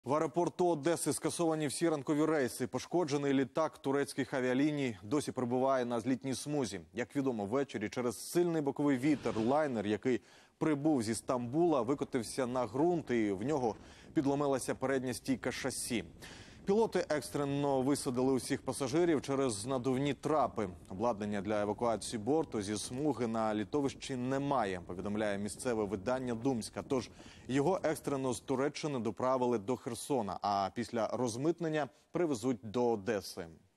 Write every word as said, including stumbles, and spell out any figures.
В аеропорту Одеси скасовані всі ранкові рейси. Пошкоджений літак турецьких авіаліній досі перебуває на злітній смузі. Як відомо, ввечері через сильний боковий вітер лайнер, який прибув зі Стамбула, викотився на ґрунт і в нього підломилася передня стійка шасі. Пілоти екстрено висадили усіх пасажирів через надувні трапи. Обладнання для евакуації борту зі смуги на літовищі немає, повідомляє місцеве видання «Думська». Тож його екстрено з Туреччини доправили до Херсона, а після розмитнення привезуть до Одеси.